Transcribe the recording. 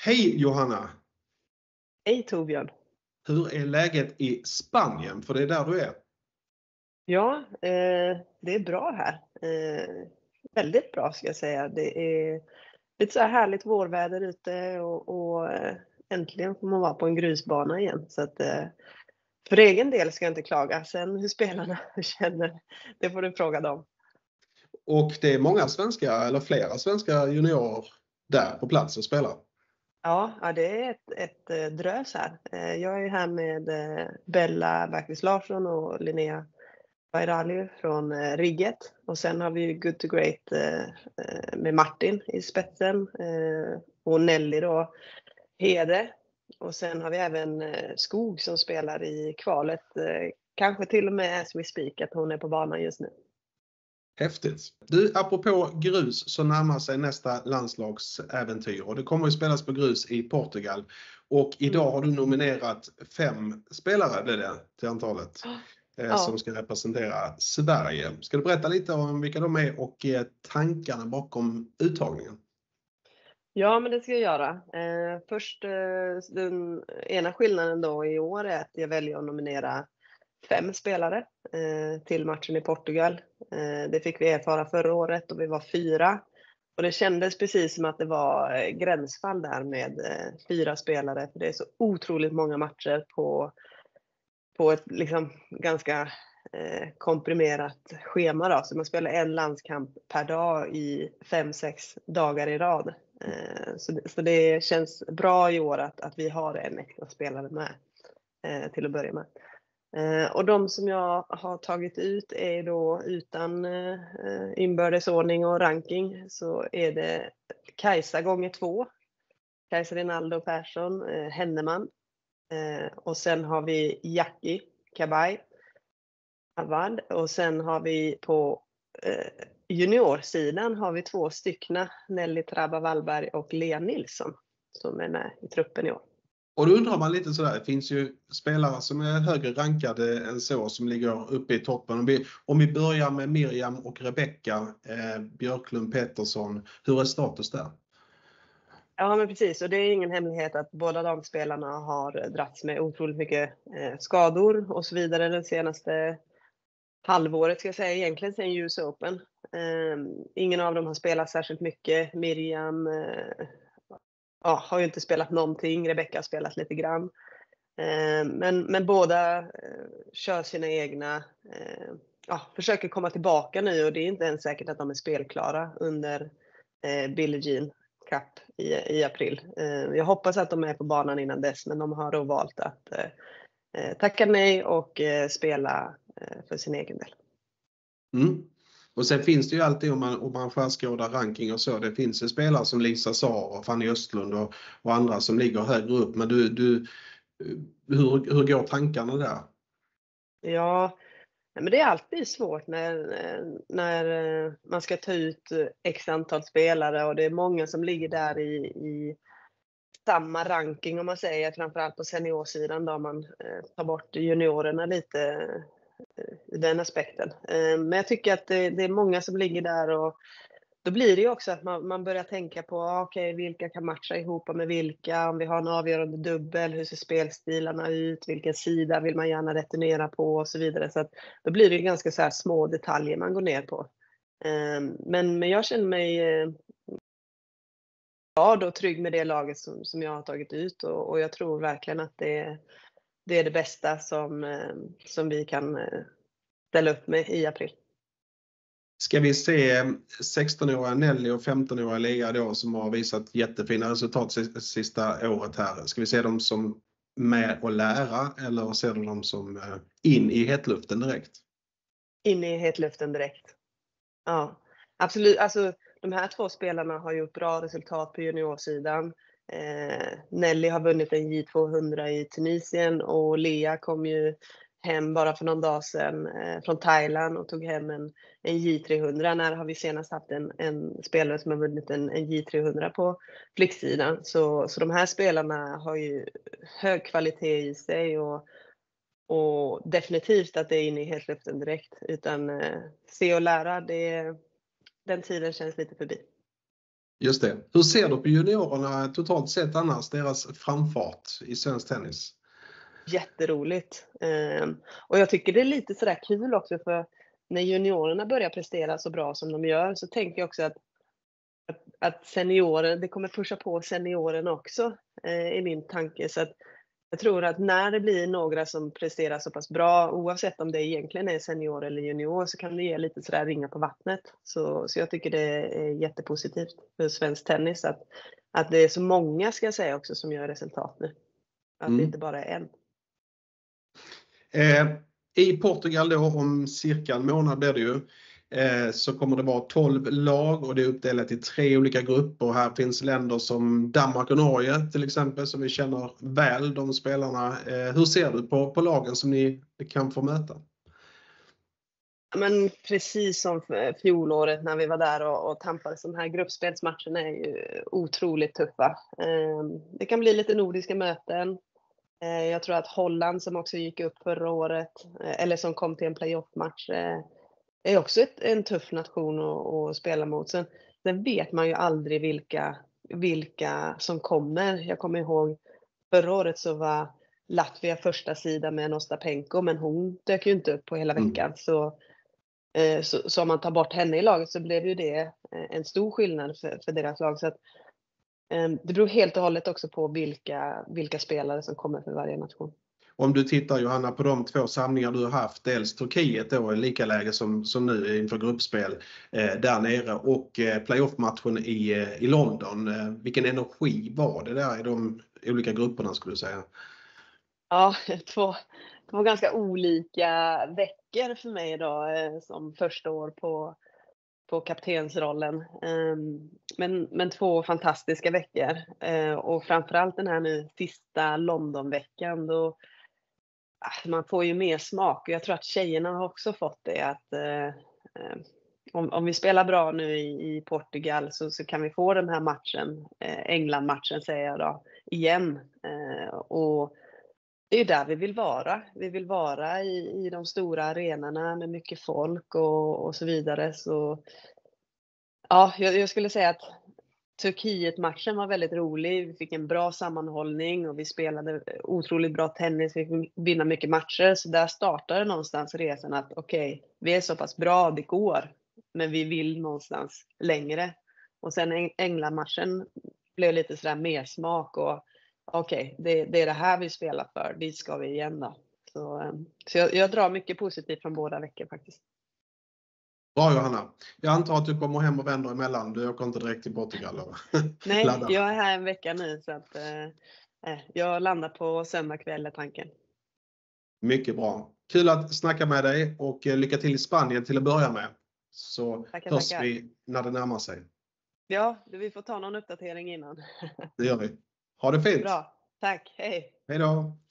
Hej Johanna! Hej Torbjörn! Hur är läget i Spanien? För det är där du är. Ja, det är bra här. Väldigt bra ska jag säga. Det är lite så här härligt vårväder ute och äntligen får man vara på en grusbana igen. Så att, för egen del ska jag inte klaga. Sen hur spelarna känner, det får du fråga dem. Och det är många svenska, eller flera svenska juniorer där på plats och spelar. Ja, det är ett drös här. Jag är här med Bella Bergqvist Larsson och Linnea Bairali från Rigget. Och sen har vi Good to Great med Martin i spetsen och Nelly då, Hede. Och sen har vi även Skog som spelar i kvalet. Kanske till och med as we speak att hon är på banan just nu. Häftigt. Du, apropå grus så närmar sig nästa landslagsäventyr och det kommer att spelas på grus i Portugal. Och idag har du nominerat 5 spelare blir det till antalet som ska representera Sverige. Ska du berätta lite om vilka de är och tankarna bakom uttagningen? Ja, men det ska jag göra. Först den ena skillnaden då i år är att jag väljer att nominera 5 spelare till matchen i Portugal. Det fick vi erfara förra året och vi var 4. Och det kändes precis som att det var gränsfall där med 4 spelare. För det är så otroligt många matcher på ett liksom ganska komprimerat schema då. Så man spelar en landskamp per dag i 5-6 dagar i rad. Så det känns bra i år att vi har en extra spelare med till att börja med. Och de som jag har tagit ut är då utan inbördesordning och ranking så är det Kajsa gånger 2. Kajsa Rinaldo Persson, Henneman. Och sen har vi Jackie Kabay Avad. Och sen har vi på juniorsidan har vi 2 styckna, Nelly Trabba Wallberg och Lea Nilsson som är med i truppen i år. Och då undrar man lite sådär, det finns ju spelare som är högre rankade än så som ligger uppe i toppen. Om vi börjar med Miriam och Rebecca Björklund Pettersson, hur är status där? Ja men precis, och det är ingen hemlighet att båda de spelarna har dragits med otroligt mycket skador och så vidare den senaste halvåret ska jag säga, egentligen sen US Open. Ingen av dem har spelat särskilt mycket. Miriam har ju inte spelat någonting, Rebecca har spelat lite grann. Men båda kör sina egna, försöker komma tillbaka nu och det är inte ens säkert att de är spelklara under Billie Jean Cup i april. Jag hoppas att de är på banan innan dess, men de har då valt att tacka nej och spela för sin egen del. Och sen finns det ju alltid om man skärskådar ranking och så, det finns ju spelare som Lisa Saar och Fanny Östlund och andra som ligger högre upp, men hur går tankarna där? Ja, men det är alltid svårt när man ska ta ut x antal spelare och det är många som ligger där i samma ranking om man säger, framförallt på seniorsidan då man tar bort juniorerna lite i den aspekten. Men jag tycker att det är många som ligger där och då blir det ju också att man börjar tänka på vilka kan matcha ihop med vilka, om vi har en avgörande dubbel, hur ser spelstilarna ut, vilken sida vill man gärna returnera på och så vidare. Så att då blir det ju ganska så här små detaljer man går ner på. Men jag känner mig glad och trygg med det laget som jag har tagit ut och jag tror verkligen att det är det bästa som vi kan ställa upp med i april. Ska vi se 16-åriga Nelly och 15-åriga Lea då som har visat jättefina resultat sista året här. Ska vi se dem som med och lära eller ser du dem som in i hetluften direkt? In i hetluften direkt. Ja, absolut. Alltså de här 2 spelarna har gjort bra resultat på juniorsidan. Nelly har vunnit en J200 i Tunisien och Lea kom ju hem bara för någon dag sedan från Thailand och tog hem en J300. När har vi senast haft en spelare som har vunnit en J300 på flicksidan. Så de här spelarna har ju hög kvalitet i sig och definitivt att det är inne i hetluften direkt. Utan se och lära, den tiden känns lite förbi. Just det. Hur ser du på juniorerna totalt sett annars, deras framfart i svensk tennis? Jätteroligt. Och jag tycker det är lite sådär kul också, för när juniorerna börjar prestera så bra som de gör så tänker jag också att seniorer, det kommer pusha på seniorerna också, i min tanke. Så att jag tror att när det blir några som presterar så pass bra, oavsett om det egentligen är senior eller junior, så kan det ge lite sådär ringa på vattnet. Så jag tycker det är jättepositivt för svensk tennis att det är så många, ska jag säga också, som gör resultat nu. Att det inte bara är en. I Portugal då, om cirka en månad blir det ju, så kommer det vara 12 lag och det är uppdelat i 3 olika grupper. Här finns länder som Danmark och Norge till exempel, som vi känner väl, de spelarna. Hur ser du på lagen som ni kan få möta? Men precis som fjolåret när vi var där och tampades, de här gruppspelsmatcherna är ju otroligt tuffa. Det kan bli lite nordiska möten. Jag tror att Holland, som också gick upp förra året, eller som kom till en playoff-match, är också en tuff nation att spela mot. Sen vet man ju aldrig vilka som kommer. Jag kommer ihåg förra året så var Latvia första sida med Ostapenko, men hon dök ju inte upp på hela veckan. Så om man tar bort henne i laget så blev ju det en stor skillnad för deras lag. Så att, det beror helt och hållet också på vilka spelare som kommer för varje nation. Om du tittar, Johanna, på de 2 samlingar du har haft, dels Turkiet då i lika läge som nu inför gruppspel där nere, och playoff-matchen i London. Vilken energi var det där i de olika grupperna, skulle du säga? Ja, två ganska olika veckor för mig då, som första år på kaptensrollen. Men 2 fantastiska veckor. Och framförallt den här nu sista Londonveckan, då man får ju mer smak. Och jag tror att tjejerna har också fått det, att om vi spelar bra nu i Portugal så kan vi få den här matchen, England-matchen säger jag då, igen. Och det är där vi vill vara. Vi vill vara i de stora arenorna med mycket folk och så vidare. Så ja, jag skulle säga att Turkiet-matchen var väldigt rolig. Vi fick en bra sammanhållning och vi spelade otroligt bra tennis. Vi fick vinna mycket matcher. Så där startade någonstans resan att okej, vi är så pass bra, det går. Men vi vill någonstans längre. Och sen England-matchen blev lite sådär mer smak och okej, det är det här vi spelar för. Dit ska vi igen då. Så jag drar mycket positivt från båda veckor faktiskt. Bra, Johanna. Jag antar att du kommer hem och vänder emellan. Du åker inte direkt till Portugal? Nej, jag är här en vecka nu så att jag landar på söndag kväll, är tanken. Mycket bra. Kul att snacka med dig och lycka till i Spanien till att börja med. Så hörs vi när det närmar sig. Ja, vi får ta någon uppdatering innan. Det gör vi. Ha det fint. Bra, tack. Hej. Hej då.